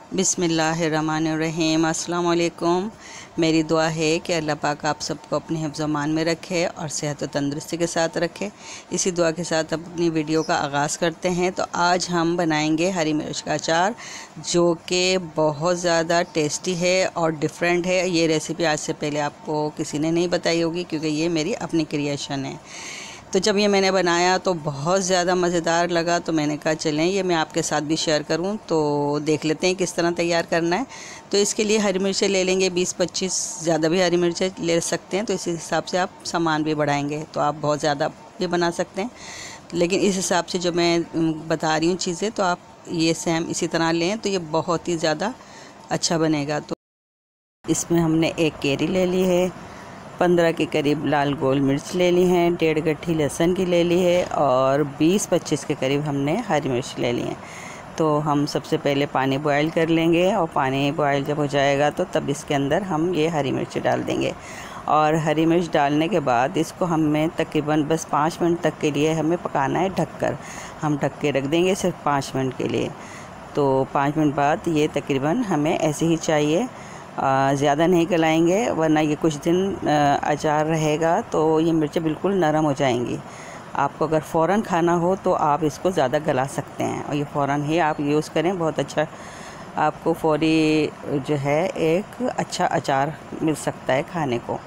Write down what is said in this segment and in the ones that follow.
बिस्मिल्लाहिर्रहमानिर्रहीम। अस्सलाम वालेकुम। मेरी दुआ है कि अल्लाह पाक आप सबको अपने हिफ्ज़-ओ-मान में रखे और सेहत व तंदुरुस्ती के साथ रखे। इसी दुआ के साथ अपनी वीडियो का आगाज़ करते हैं। तो आज हम बनाएंगे हरी मिर्च का अचार, जो कि बहुत ज़्यादा टेस्टी है और डिफरेंट है। ये रेसिपी आज से पहले आपको किसी ने नहीं बताई होगी, क्योंकि ये मेरी अपनी क्रिएशन है। तो जब ये मैंने बनाया तो बहुत ज़्यादा मज़ेदार लगा, तो मैंने कहा चलें ये मैं आपके साथ भी शेयर करूं। तो देख लेते हैं किस तरह तैयार करना है। तो इसके लिए हरी मिर्चें ले लेंगे 20-25, ज़्यादा भी हरी मिर्चें ले सकते हैं। तो इस हिसाब से आप सामान भी बढ़ाएंगे, तो आप बहुत ज़्यादा भी बना सकते हैं, लेकिन इस हिसाब से जो मैं बता रही हूँ चीज़ें, तो आप ये सेम इसी तरह लें तो ये बहुत ही ज़्यादा अच्छा बनेगा। तो इसमें हमने एक केरी ले ली है, 15 के करीब लाल गोल मिर्च ले ली हैं, 1.5 गट्ठी लहसुन की ले ली है और 20-25 के करीब हमने हरी मिर्च ले ली हैं। तो हम सबसे पहले पानी बॉयल कर लेंगे और पानी बॉयल जब हो जाएगा तो तब इसके अंदर हम ये हरी मिर्च डाल देंगे। और हरी मिर्च डालने के बाद इसको हमें तकरीबन बस 5 मिनट तक के लिए हमें पकाना है ढककर। हम ढक के रख देंगे सिर्फ 5 मिनट के लिए। तो 5 मिनट बाद ये तकरीबन हमें ऐसे ही चाहिए, ज़्यादा नहीं गलाएंगे, वरना ये कुछ दिन अचार रहेगा तो ये मिर्चें बिल्कुल नरम हो जाएंगी। आपको अगर फ़ौरन खाना हो तो आप इसको ज़्यादा गला सकते हैं, और ये फ़ौरन ही आप यूज़ करें, बहुत अच्छा आपको फौरी जो है एक अच्छा अचार मिल सकता है खाने को।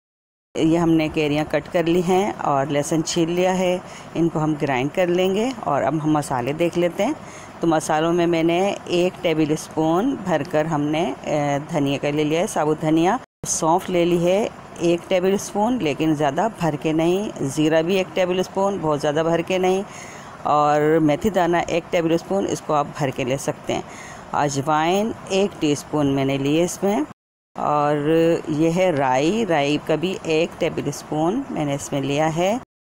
ये हमने कैरियाँ कट कर ली हैं और लहसुन छील लिया है, इनको हम ग्राइंड कर लेंगे। और अब हम मसाले देख लेते हैं। तो मसालों में मैंने 1 टेबल स्पून भरकर हमने धनिया का ले लिया है, साबुत धनिया। सौंफ ले ली है 1 टेबल स्पून, लेकिन ज़्यादा भर के नहीं। ज़ीरा भी 1 टेबल स्पून, बहुत ज़्यादा भर के नहीं। और मेथी दाना 1 टेबल स्पून, इसको आप भर के ले सकते हैं। अजवाइन 1 टीस्पून मैंने लिए इसमें। और यह है राई का भी 1 टेबल स्पून मैंने इसमें लिया है।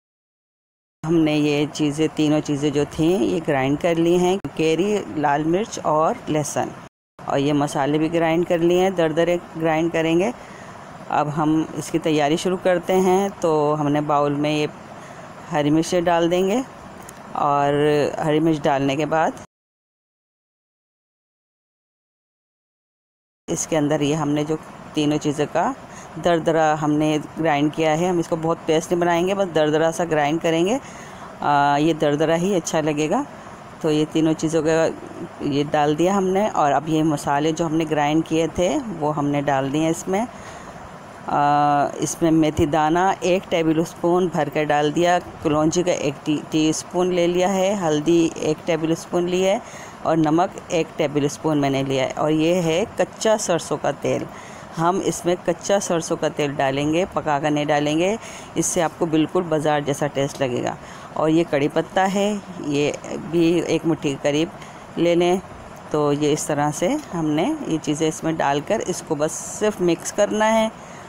हमने ये चीज़ें, तीनों चीज़ें जो थी ये ग्राइंड कर ली हैं, कैरी, लाल मिर्च और लहसुन। और ये मसाले भी ग्राइंड कर लिए हैं, दरदरे ग्राइंड करेंगे। अब हम इसकी तैयारी शुरू करते हैं। तो हमने बाउल में ये हरी मिर्च डाल देंगे, और हरी मिर्च डालने के बाद इसके अंदर ये हमने जो तीनों चीज़ों का दरदरा हमने ग्राइंड किया है, हम इसको बहुत पेस्ट नहीं बनाएंगे, बस दरदरा सा ग्राइंड करेंगे। ये दरदरा ही अच्छा लगेगा। तो ये तीनों चीज़ों का ये डाल दिया हमने। और अब ये मसाले जो हमने ग्राइंड किए थे वो हमने डाल दिए इसमें। इसमें मेथी दाना 1 टेबल स्पून भर कर डाल दिया, कलौंजी का 1 टीस्पून ले लिया है, हल्दी 1 टेबल स्पून ली है, और नमक 1 टेबल स्पून मैंने लिया है। और ये है कच्चा सरसों का तेल। हम इसमें कच्चा सरसों का तेल डालेंगे, पका कर नहीं डालेंगे, इससे आपको बिल्कुल बाज़ार जैसा टेस्ट लगेगा। और ये कड़ी पत्ता है, ये भी 1 मुट्ठी के करीब ले लें। तो ये इस तरह से हमने ये चीज़ें इसमें डालकर इसको बस सिर्फ मिक्स करना है।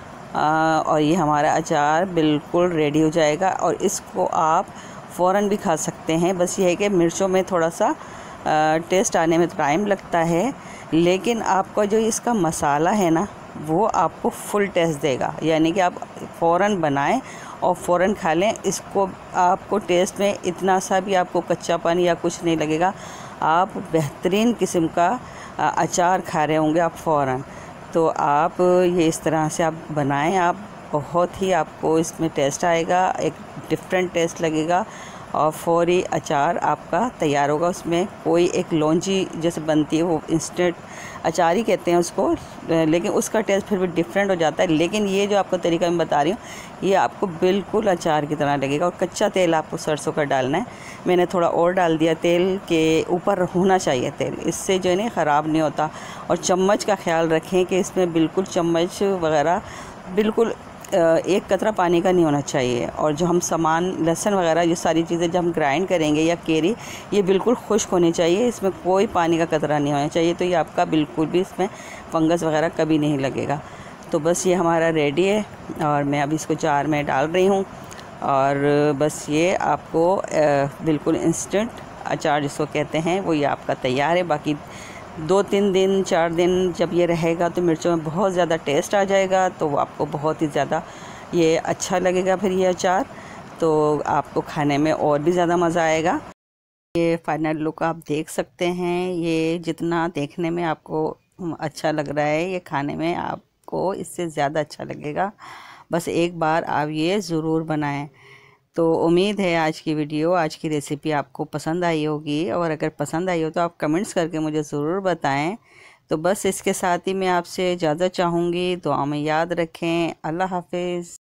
और ये हमारा अचार बिल्कुल रेडी हो जाएगा। और इसको आप फ़ौरन भी खा सकते हैं। बस ये है कि मिर्चों में थोड़ा सा टेस्ट आने में टाइम लगता है, लेकिन आपका जो इसका मसाला है ना, वो आपको फुल टेस्ट देगा। यानी कि आप फ़ौरन बनाएं और फ़ौरन खा लें। इसको आपको टेस्ट में इतना सा भी आपको कच्चापन या कुछ नहीं लगेगा। आप बेहतरीन किस्म का अचार खा रहे होंगे आप फ़ौरन। तो आप ये इस तरह से आप बनाएं, आप बहुत ही आपको इसमें टेस्ट आएगा, एक डिफरेंट टेस्ट लगेगा, और फौरी अचार आपका तैयार होगा। उसमें कोई एक लौंजी जैसे बनती है, वो इंस्टेंट अचार ही कहते हैं उसको, लेकिन उसका टेस्ट फिर भी डिफरेंट हो जाता है। लेकिन ये जो आपको तरीका मैं बता रही हूँ, ये आपको बिल्कुल अचार की तरह लगेगा। और कच्चा तेल आपको सरसों का डालना है। मैंने थोड़ा और डाल दिया, तेल के ऊपर होना चाहिए तेल, इससे जो है ना ख़राब नहीं होता। और चम्मच का ख्याल रखें कि इसमें बिल्कुल चम्मच वगैरह बिल्कुल 1 कतरा पानी का नहीं होना चाहिए। और जो हम सामान लहसुन वगैरह ये सारी चीज़ें जब हम ग्राइंड करेंगे, या केरी, ये बिल्कुल खुश्क होनी चाहिए, इसमें कोई पानी का कतरा नहीं होना चाहिए। तो ये आपका बिल्कुल भी इसमें फंगस वगैरह कभी नहीं लगेगा। तो बस ये हमारा रेडी है, और मैं अभी इसको जार में डाल रही हूँ। और बस ये आपको बिल्कुल इंस्टेंट अचार जिसको कहते हैं, वो ये आपका तैयार है। बाकी 2-3 दिन 4 दिन जब ये रहेगा तो मिर्चों में बहुत ज़्यादा टेस्ट आ जाएगा, तो आपको बहुत ही ज़्यादा ये अच्छा लगेगा फिर ये अचार। तो आपको खाने में और भी ज़्यादा मज़ा आएगा। ये फाइनल लुक आप देख सकते हैं। ये जितना देखने में आपको अच्छा लग रहा है, ये खाने में आपको इससे ज़्यादा अच्छा लगेगा। बस एक बार आप ये ज़रूर बनाएं। तो उम्मीद है आज की वीडियो, आज की रेसिपी आपको पसंद आई होगी, और अगर पसंद आई हो तो आप कमेंट्स करके मुझे ज़रूर बताएं। तो बस इसके साथ ही मैं आपसे इजाज़त चाहूँगी। दुआ में याद रखें। अल्लाह हाफिज़।